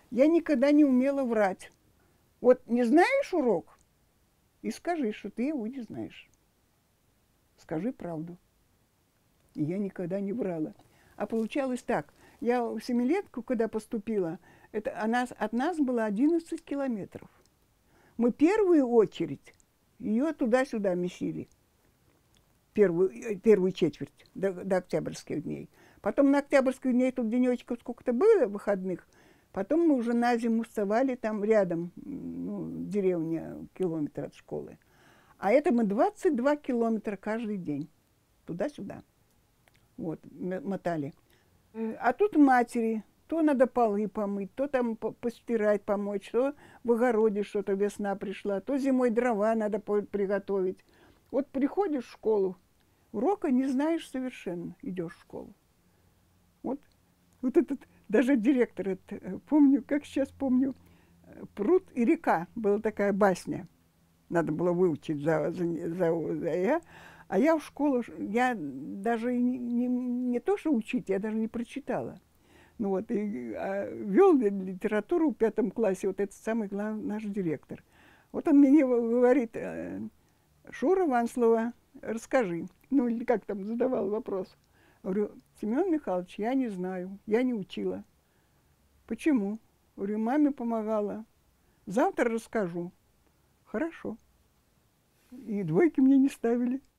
Я никогда не умела врать. Вот не знаешь урок, и скажи, что ты его не знаешь. Скажи правду. И я никогда не врала. А получалось так. Я в семилетку, когда поступила, от нас было 11 километров. Мы первую очередь ее туда-сюда месили. Первую четверть до октябрьских дней. Потом на октябрьских дней тут денечков сколько-то было выходных. Потом мы уже на зиму вставали там рядом, ну, деревня, километр от школы. А это мы 22 километра каждый день. Туда-сюда. Вот, мотали. А тут матери. То надо полы помыть, то там постирать, помочь, то в огороде что-то весна пришла, то зимой дрова надо приготовить. Вот приходишь в школу, урока не знаешь совершенно, идешь в школу. Вот этот, даже директор, помню, как сейчас помню, «Пруд и река» была такая басня. Надо было выучить а я в школу, я даже не то, что учить, я даже не прочитала. Ну вот, вел литературу в 5 классе вот этот самый главный наш директор. Вот он мне говорит: Шура Ванслова, расскажи. Ну, или как там задавал вопрос. Говорю: Семен Михайлович, я не знаю, я не учила. Почему? Говорю: маме помогала. Завтра расскажу. Хорошо. И двойки мне не ставили.